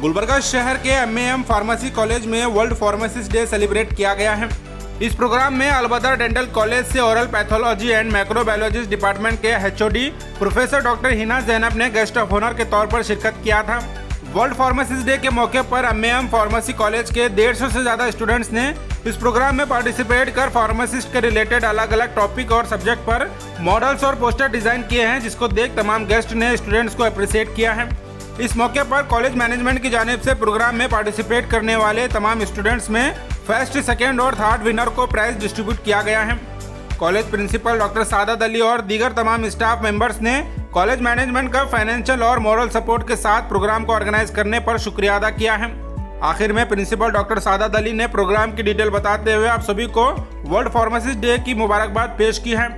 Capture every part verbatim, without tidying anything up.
गुलबर्गा शहर के M A M pharmacy college में वर्ल्ड फार्मासिस्ट डे सेलिब्रेट किया गया है। इस प्रोग्राम में अलबदर डेंटल कॉलेज से oral pathology and microbiology department के H O D professor doctor Hina Zainab ने गेस्ट ऑफ ऑनर के तौर पर शिरकत किया था। वर्ल्ड फार्मासिस्ट डे के मौके पर M A M pharmacy college के डेढ़ सौ से ज्यादा स्टूडेंट्स ने इस प्रोग्राम में पार्टिसिपेट कर फार्मासिस्ट के रिलेटेड अलग अलग टॉपिक और सब्जेक्ट पर मॉडल्स और पोस्टर डिजाइन किए हैं, जिसको देख तमाम गेस्ट ने स्टूडेंट्स को अप्रिशिएट किया है। इस मौके पर कॉलेज मैनेजमेंट की जानिब से प्रोग्राम में पार्टिसिपेट करने वाले तमाम स्टूडेंट्स में फर्स्ट, सेकेंड और थर्ड विनर को प्राइज डिस्ट्रीब्यूट किया गया है। College principal doctor Sadat Ali और दीगर तमाम स्टाफ मेंबर्स ने कॉलेज मैनेजमेंट का फाइनेंशियल और मॉरल सपोर्ट के साथ प्रोग्राम को ऑर्गेनाइज करने पर शुक्रिया अदा किया है। आखिर में प्रिंसिपल डॉक्टर सादत अली ने प्रोग्राम की डिटेल बताते हुए आप सभी को वर्ल्ड फार्मासिस्ट डे की मुबारकबाद पेश की है।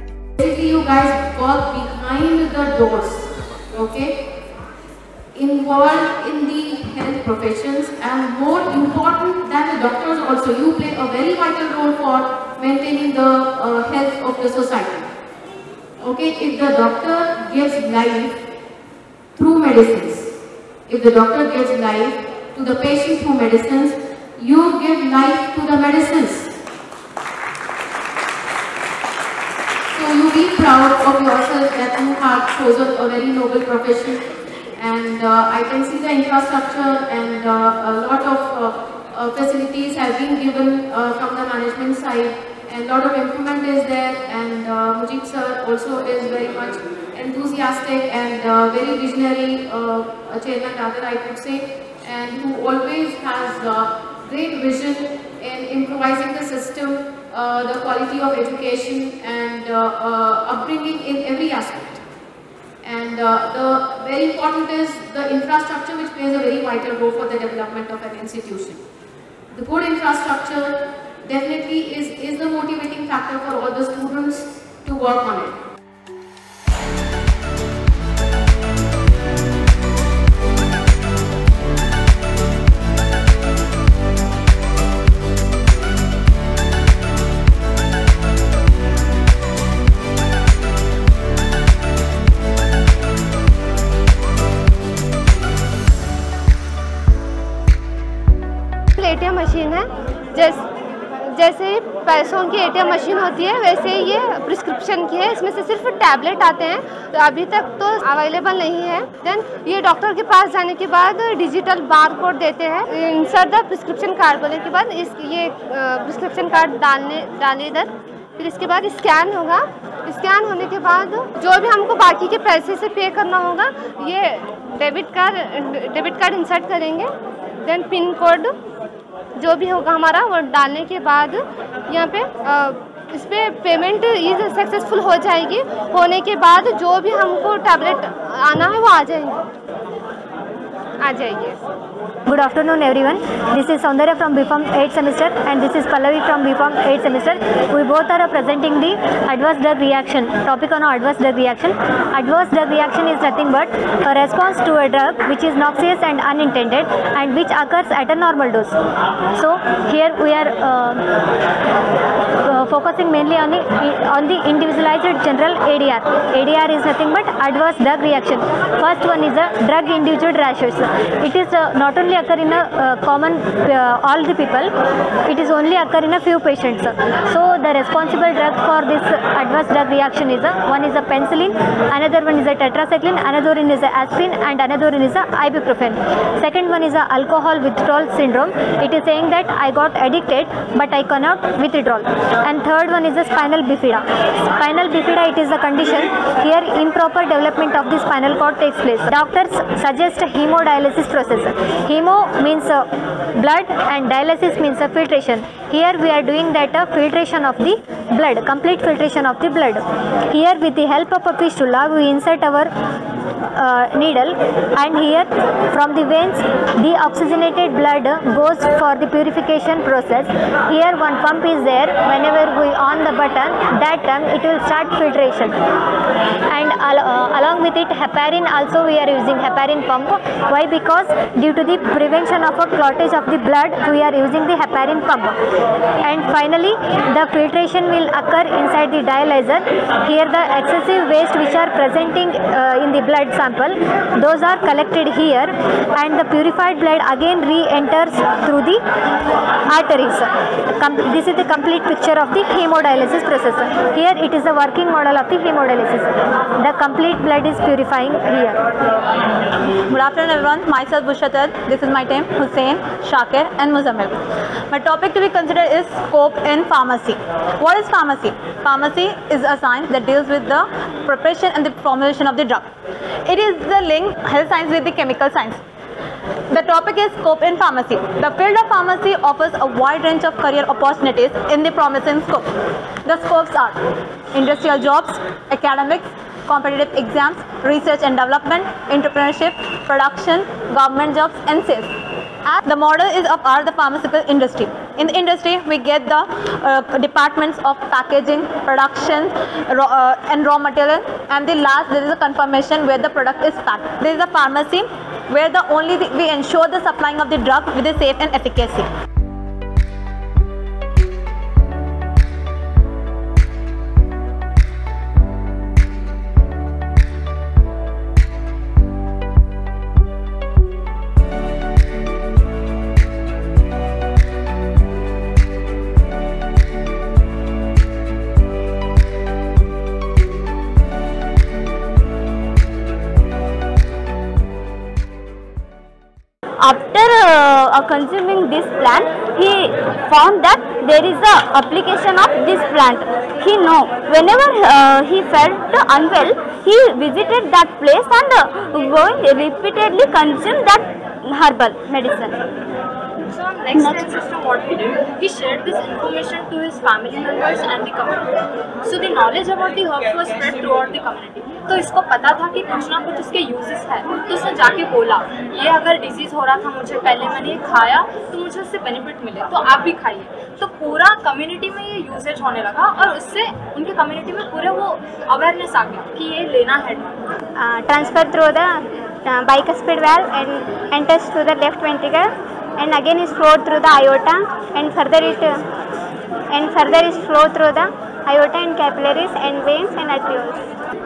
Involved in the health professions, and more important than the doctors also, you play a very vital role for maintaining the uh, health of the society. Okay, if the doctor gives life through medicines, if the doctor gives life to the patient through medicines, you give life to the medicines. So you be proud of yourself that you have chosen a very noble profession. And uh, I can see the infrastructure and uh, a lot of uh, uh, facilities have been given uh, from the management side, and a lot of improvement is there, and uh, Mujib sir also is very much enthusiastic and uh, very visionary uh, chairman rather I could say, and who always has uh, great vision in improvising the system, uh, the quality of education and uh, uh, upbringing in every aspect. And uh, the very important is the infrastructure, which plays a very vital role for the development of an institution. The good infrastructure definitely is, is the motivating factor for all the students to work on it. ATM machine है, जैसे जैसे पैसों की ATM machine होती है वैसे ये prescription की है। इसमें से सिर्फ टैबलेट आते हैं, तो अभी तक तो अवेलेबल नहीं है। देन ये डॉक्टर के पास जाने के बाद डिजिटल बार कोड देते हैं, इंसर्ट द प्रिस्क्रिप्शन कार्ड बोलने के बाद इस ये प्रिस्क्रिप्शन कार्ड डालने डाले इधर, फिर इसके बाद स्कैन होगा। स्कैन होने के बाद जो भी हमको बाकी के पैसे से पे करना होगा, ये debit card debit card insert करेंगे। देन पिन कोड जो भी होगा हमारा वो डालने के बाद यहाँ पे आ, इस पर पेमेंट इज सक्सेसफुल हो जाएगी। होने के बाद जो भी हमको टैबलेट आना है वो आ जाएंगे आ जाएंगे Good afternoon everyone. This is Saundarya from B Pharm eighth semester and this is Pallavi from B Pharm eighth semester. We both are presenting the adverse drug reaction topic on adverse drug reaction. Adverse drug reaction is nothing but a response to a drug which is noxious and unintended and which occurs at a normal dose. So here we are uh, uh, focusing mainly on the on the individualized general A D R. A D R is nothing but adverse drug reaction. First one is a drug induced rashes. It is uh, not only occur in a uh, common uh, all the people, it is only occur in a few patients. So the responsible drug for this adverse drug reaction is a one is a penicillin, another one is a tetracycline, another one is a aspirin and another one is a ibuprofen. Second one is a alcohol withdrawal syndrome. It is saying that I got addicted but I cannot withdraw. And third one is a spinal bifida. Spinal bifida, it is a condition here improper development of the spinal cord takes place. Doctors suggest a hemodialysis process. Hemo means uh, blood and dialysis means uh, filtration. Here we are doing that uh, filtration of the blood, complete filtration of the blood. Here with the help of a fistula we insert our uh, needle, and here from the veins the oxygenated blood goes for the purification process. Here one pump is there. Whenever we on the button, that time it will start filtration. And al uh, along with it, heparin also we are using heparin pump. Why? Because due to the prevention of a clottage of the blood, we are using the heparin pump. And finally, the filtration will occur inside the dialyzer. Here the excessive waste which are presenting uh, in the blood sample, those are collected here, and the purified blood again re-enters through the arteries. Com this is the complete picture of the hemodialysis process. Here it is the working model of the hemodialysis. The complete blood is purifying here. Good afternoon everyone, myself Bushatar, this is my team Hussein, Shakir and Muzammil. My topic to be considered is scope in pharmacy. What is pharmacy? Pharmacy is a science that deals with the preparation and the formulation of the drug. It is the link health science with the chemical science. The topic is scope in pharmacy. The field of pharmacy offers a wide range of career opportunities in the promising scope. The scopes are industrial jobs, academics, competitive exams, research and development, entrepreneurship, production, government jobs and sales. The model is of our the pharmaceutical industry. In the industry, we get the uh, departments of packaging, production, raw, uh, and raw material, and the last there is a confirmation where the product is packed. There is a pharmacy where the only the, we ensure the supplying of the drug with a safe and efficacy. After uh, consuming this plant, he found that there is a application of this plant. He know whenever uh, he felt unwell, he visited that place and uh, going repeatedly consume that herbal medicine. So next time system what he did, he shared this information to his family members and the community. So the knowledge about the herbs was spread throughout the community. तो इसको पता था कि कुछ ना कुछ इसके uses है, तो उसने जाके बोला ये अगर डिजीज हो रहा था मुझे पहले मैंने ये खाया तो मुझे उससे बेनिफिट मिले, तो आप भी खाइए. तो पूरा कम्युनिटी में ये यूजेज होने लगा और उससे उनके कम्युनिटी में पूरे वो अवेयरनेस आ गया कि ये लेना है. Transfer through the bicuspid valve and enters through the left ventricle and again is flowed through the aorta and further it uh, and further is flowed through the aorta and capillaries and veins and arterioles.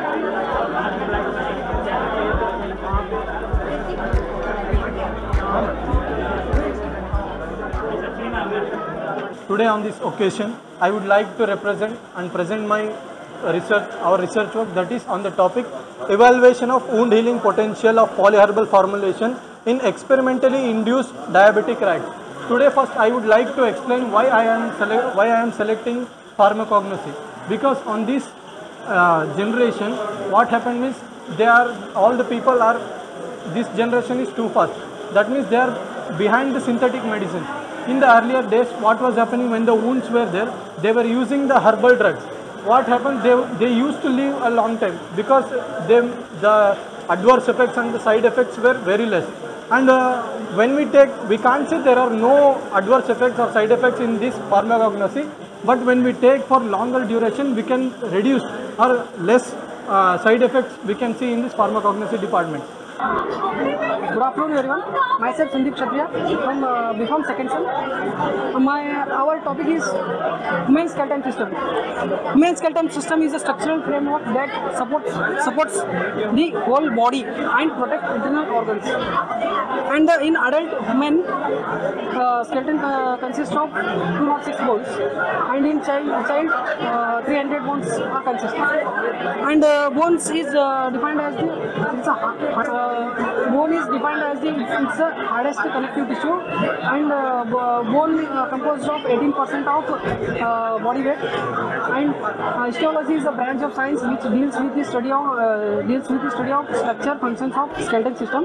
Today on this occasion, I would like to represent and present my research, our research work, that is on the topic evaluation of wound healing potential of polyherbal formulation in experimentally induced diabetic rats. Today first I would like to explain why I am select, why I am selecting pharmacognosy, because on this uh, generation what happened is they are all the people are this generation is too fast. That means they are behind the synthetic medicine. In the earlier days, what was happening when the wounds were there, they were using the herbal drugs. What happened, they, they used to live a long time because they, the adverse effects and the side effects were very less. And uh, when we take, we can't say there are no adverse effects or side effects in this pharmacognosy, but when we take for longer duration, we can reduce or less uh, side effects we can see in this pharmacognosy department. Good afternoon everyone, myself Sandeep Kshatriya from uh, B Pharm second sem. Uh, my, our topic is human skeleton system. Human skeleton system is a structural framework that supports, supports the whole body and protects internal organs. And uh, in adult human, uh, skeleton uh, consists of two hundred six bones, and in child, child uh, three hundred bones are consistent. And uh, bones is uh, defined as the, it's a uh, bone is defined as the it's the hardest connective tissue, and uh, bone uh, composed of eighteen percent of uh, body weight. And uh, histology is a branch of science which deals with the study of uh, deals with the study of structure functions of skeletal system.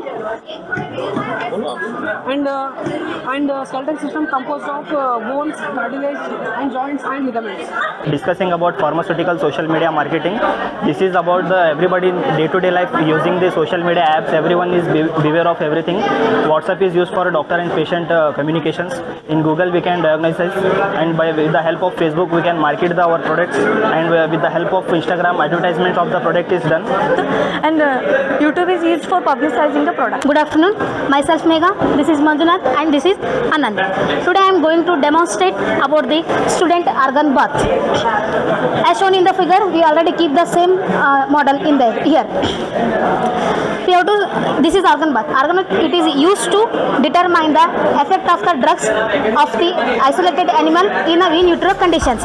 And uh, and uh, skeletal system composed of uh, bones, cartilage, and joints and ligaments. Discussing about pharmaceutical social media marketing. This is about the everybody in day-to-day life using the social media apps. Everyone is be beware aware of everything. WhatsApp is used for doctor and patient uh, communications. In Google we can diagnose, and by with the help of Facebook we can market the, our products, and uh, with the help of Instagram advertisement of the product is done. And uh, YouTube is used for publicizing the product. Good afternoon, myself Megha, this is Manjunath, and this is Anand. Today I am going to demonstrate about the student organ bath. As shown in the figure, we already keep the same uh, model in there here. We have to, this is organ bath. Organ bath, it is used to determine the effect of the drugs of the isolated animal in a in utero conditions.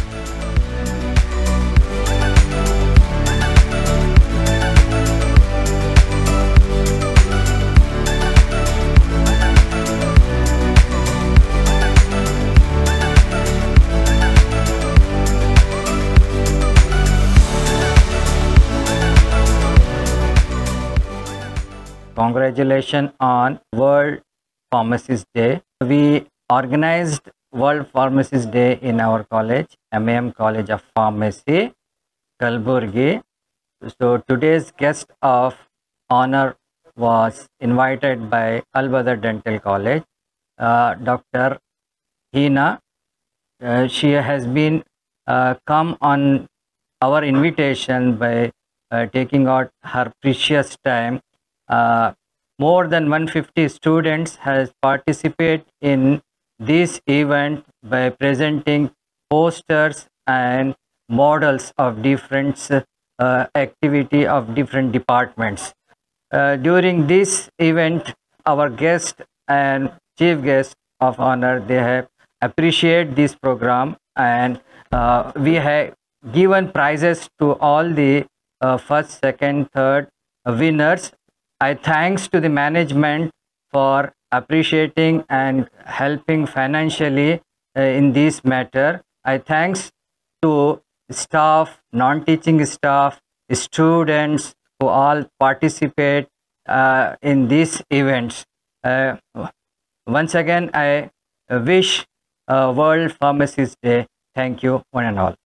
Congratulations on World Pharmacist Day. We organized World Pharmacist Day in our college, M A M College of Pharmacy, Kalburgi. So today's guest of honor was invited by Al-Badr Dental College, uh, Doctor Hina. Uh, she has been uh, come on our invitation by uh, taking out her precious time. Uh, more than one hundred fifty students has participated in this event by presenting posters and models of different uh, activity of different departments. Uh, during this event, our guest and chief guest of honor, they have appreciated this program, and uh, we have given prizes to all the uh, first, second, third winners. I thanks to the management for appreciating and helping financially uh, in this matter. I thanks to staff, non-teaching staff, students who all participate uh, in these events. Uh, once again, I wish uh, World Pharmacist Day. Thank you, one and all.